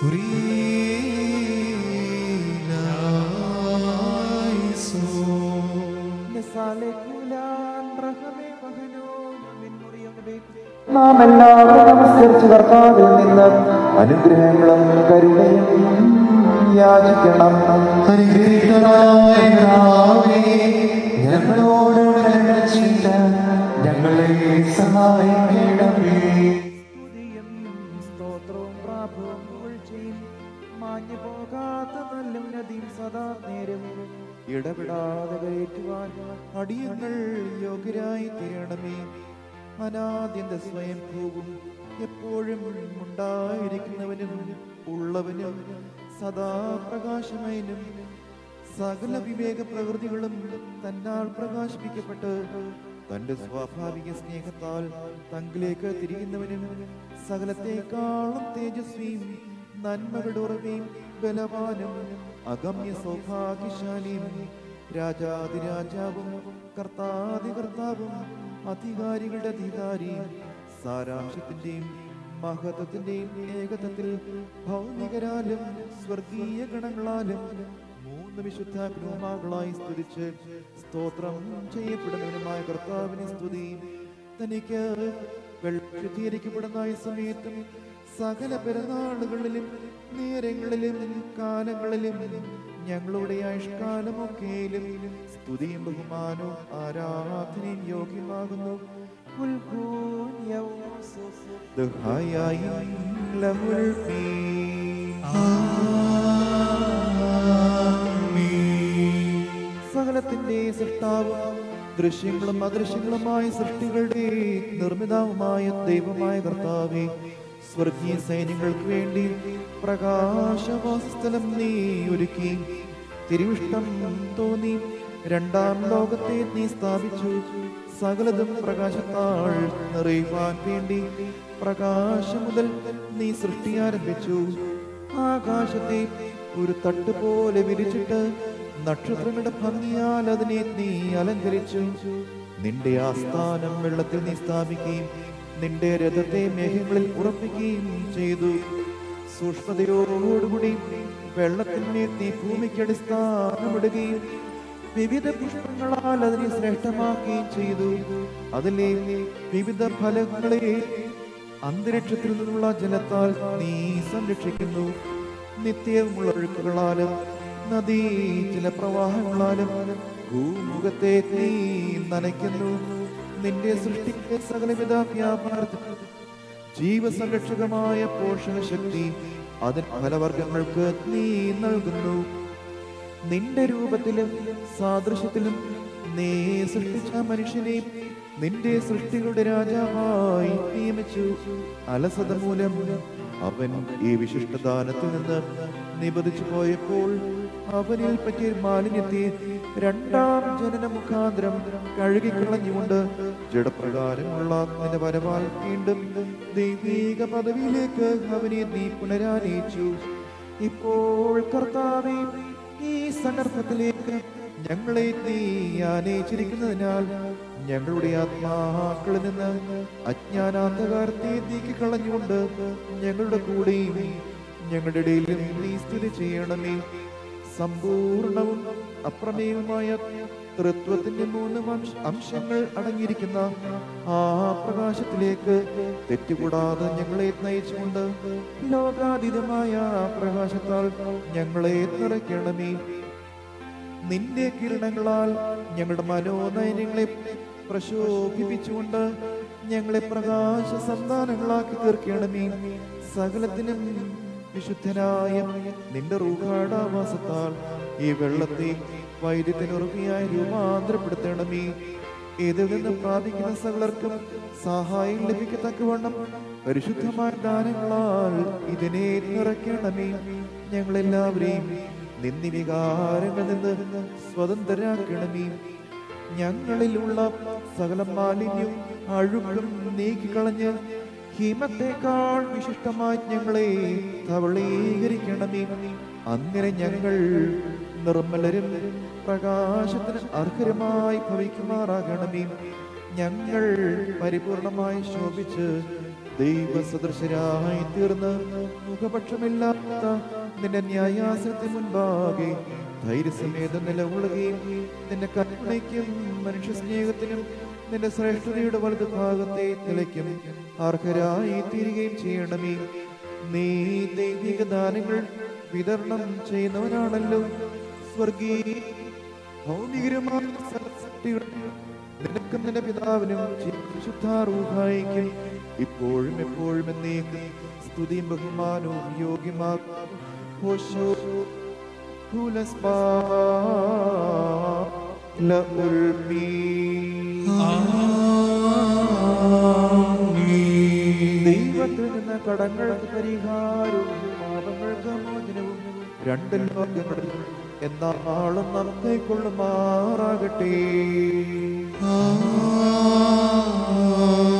നാം എല്ലാവരും നമസ്കരിച്ച് കർത്താവിൽ നിന്ന് അനുഗ്രഹങ്ങളും കരുണയും യാചിക്കണം. അനുഗ്രഹീതനായ കർത്താവേ, ഞങ്ങളോട് കരുണ ചെയ്ത് ഞങ്ങളെ സഹായിക്കണമേ. സ്തോത്രവും പ്രാഭവും പുകഴ്ചയും മാഞ്ഞു പോകാത്ത നല്ല ഉന്നതിയും സദാ നേരവും ഇടപെടാതെ കയറ്റുവാൻ അടിയങ്ങൾ യോഗ്യരായി തീരണമേ. അനാദ്യന്ത സ്വയംഭൂവും എപ്പോഴും ഉണ്ടായിരിക്കുന്നവനും ഉള്ളവനും സദാ പ്രകാശമയനും സകല വിവേക പ്രവൃത്തികളും തന്നാൽ പ്രകാശിപ്പിക്കപ്പെട്ട് തന്റെ സ്വാഭാവിക സ്നേഹത്താൽ തങ്കിലേക്ക് തിരിയുന്നവനും സകലത്തെക്കാളും തേജസ്വിയും നന്മകളുടെ ഉറവയും ബലവാനും അഗമ്യ സൗഭാഗ്യശാലിയും രാജാതിരാജാവും കർത്താതികർത്താവും അധികാരികളുടെ അധികാരിയും സാരാംശത്തിന്റെയും മഹത്വത്തിന്റെയും ഏകത്വത്തിൽ ഭൗമികരാലും സ്വർഗീയ ഗണങ്ങളാലും മൂന്ന് വിശുദ്ധ ഗ്രൂമാകളായി സ്തുതിച്ച് സ്തോത്രം ചെയ്യപ്പെടുന്നവനുമായ കർത്താവിനെ സ്തുതി. തനിക്ക് ശുദ്ധീകരിക്കപ്പെടുന്ന സമയത്തും സകല പെരുന്നാളുകളിലും നേരങ്ങളിലും കാലങ്ങളിലും ഞങ്ങളുടെ ആയുഷ്കാലമൊക്കെയിലും സ്തുതിയും ബഹുമാനവും ആരാധനയും യോഗ്യമാകുന്നു. സകലത്തിന്റെ സൃഷ്ടാവും ദൃശ്യങ്ങളും അദൃശ്യങ്ങളുമായ സൃഷ്ടികളുടെ നിർമ്മിതാവുമായ ദൈവമായ കർത്താവേ, സ്വർഗീയ സൈന്യങ്ങൾക്ക് വേണ്ടി പ്രകാശവാസസ്ഥലം നീ ഒരുക്കി. തിരുവിഷ്ടം തോന്നി രണ്ടാം ലോകത്തെ നീ സ്ഥാപിച്ചു. സകലതും പ്രകാശത്താൽ നിറയുവാൻ വേണ്ടി പ്രകാശം മുതൽ നീ സൃഷ്ടി ആരംഭിച്ചു. ആകാശത്തെ ഒരു തട്ട് പോലെ വിരിച്ചിട്ട് നക്ഷത്രങ്ങളുടെ ഭംഗിയാൽ അതിനെ നീ അലങ്കരിച്ചു. നിന്റെ ആസ്ഥാനം വെള്ളത്തിൽ നീ സ്ഥാപിക്കുകയും നിന്റെ രഥത്തെ മേഘങ്ങളിൽ ഉറപ്പിക്കുകയും ചെയ്തു. സൂക്ഷ്മതയോടുകൂടി വെള്ളത്തിന്മേൽ നീ ഭൂമിക്ക് അടിസ്ഥാനമിടുകയും വിവിധ പുഷ്പങ്ങളാൽ അതിനെ ശ്രേഷ്ഠമാക്കുകയും ചെയ്തു. അതിലെ വിവിധ ഫലങ്ങളെ അന്തരീക്ഷത്തിൽ നിന്നുള്ള ജലത്താൽ നീ സംരക്ഷിക്കുന്നു. നിത്യമുള്ള ഒഴുക്കുകളാലും നദീ ജലപ്രവാഹങ്ങളാലും ഭൂമുഖത്തെ നീ നനയ്ക്കുന്നു. നിന്റെ സൃഷ്ടിക്ക് സകലവിധ വ്യാപാരത്തിൽ ജീവസംരക്ഷകമായ പോഷകശക്തി അതിന് ഫലവർഗങ്ങൾക്ക് നീ നൽകുന്നു. നിന്റെ രൂപത്തിലും സാദൃശ്യത്തിലും നീ സൃഷ്ടിച്ച മനുഷ്യനെ നിന്റെ സൃഷ്ടികളുടെ രാജാവായി നിയമിച്ചു. അലസത മൂലം അവൻ ഈ വിശിഷ്ടദാനത്തിൽ നിന്ന് നിബന്ധിച്ചു പോയപ്പോൾ അവനിൽ പറ്റിയ മാലിന്യത്തെ രണ്ടാം ജനന മുഖാന്തരം കഴുകിക്കളഞ്ഞുകൊണ്ട് ജഡപ്രകാരമുള്ള നിന്റെ വരവാൽ വീണ്ടും ദൈവിക പദവിയിലേക്ക് അവനെ നീ പുനരാനയിച്ചു. ഇപ്പോൾ കർത്താവേ, ഈ സന്ദർഭത്തിലേക്ക് ഞങ്ങളെ നീ ആനയിച്ചിരിക്കുന്നതിനാൽ ഞങ്ങളുടെ ആത്മാക്കളിൽ നിന്ന് അജ്ഞാനാന്ധകാരത്തെ നീക്കിക്കളഞ്ഞുകൊണ്ട് ഞങ്ങളുടെ കൂടെയും ഞങ്ങളുടെ ഇടയിലും നീ സ്ഥിതി ചെയ്യണമേ. സമ്പൂർണവും അപ്രമേയവുമായ തൃത്വത്തിന്റെ മൂന്ന് അംശങ്ങൾ അടങ്ങിയിരിക്കുന്ന ആ പ്രകാശത്തിലേക്ക് തെറ്റുകൂടാതെ ഞങ്ങളെ നയിച്ചുകൊണ്ട് ലോകാതീതമായ പ്രകാശത്താൽ ഞങ്ങളെ നിറയ്ക്കണമേ. നിന്റെ കിരണങ്ങളാൽ ഞങ്ങളുടെ മനോനയനങ്ങളെ പ്രശോഭിപ്പിച്ചുകൊണ്ട് ഞങ്ങളെ പ്രകാശ സന്താനങ്ങളാക്കി തീർക്കണമേ. സകലത്തിനും വിശുദ്ധനായ നിന്റെ റൂഹാടാവാസത്താൽ ഈ വെള്ളത്തെ വൈദ്യത്തിനുറപ്പിയായി രൂപാന്തരപ്പെടുത്തണമേ. ഇതിൽ നിന്ന് പ്രാപിക്കുന്ന സകലർക്കും സഹായം ലഭിക്കത്തക്കവണ്ണം പരിശുദ്ധമായ ദാനങ്ങളാൽ ഇതിനെ നിറയ്ക്കണമേ. ഞങ്ങളെല്ലാവരെയും നിന്ദിവികാരങ്ങളിൽ നിന്ന് സ്വതന്ത്രരാക്കണമേ. ഞങ്ങളിലുള്ള സകല മാലിന്യവും അഴുക്കും നീക്കിക്കളഞ്ഞ് ഹിമത്തേക്കാൾ വിശിഷ്ടമായി ഞങ്ങളെ ധവളീകരിക്കണമേ. അങ്ങനെ ഞങ്ങൾ നിർമ്മലരും പ്രകാശത്തിന് അർഹരമായി ഭവിക്കുമാറാകണമേ. ഞങ്ങൾ പരിപൂർണമായി ശോഭിച്ച് ദൈവസദൃശരായി തീർന്ന് മുഖപക്ഷമില്ലാത്ത നിന്റെ ന്യായാസനത്തിന് മുൻപാകെ ധൈര്യസമേതം നിലകൊള്ളുകയും നിന്റെ കരുണയ്ക്കും മനുഷ്യ സ്നേഹത്തിനും നിന്റെ ശ്രേഷ്ഠതയുടെ വലതു ഭാഗത്തെ നിലയ്ക്കും അർഹരായി തീരുകയും ചെയ്യണമേ. നീ ദൈവിക ദാനങ്ങൾ വിതരണം ചെയ്യുന്നവനാണല്ലോ. സ്വർഗീയ ഭൗമികരമായ സൃഷ്ടികൾ നിനക്കും നിന്റെ പിതാവിനും ശുദ്ധാറൂഹായിക്കും ഇപ്പോഴും എപ്പോഴും എന്നേക്കും സ്തുതിയും ബഹുമാനവും യോഗ്യമാക്കും. ദൈവത്തിൽ നിന്ന് കടങ്ങൾക്ക് പരിഹാരവും പാപങ്ങൾക്ക് മോചനവും രണ്ട് ലോകങ്ങളിൽ എന്നാളും നാം കൈക്കൊള്ളുമാറാകട്ടെ.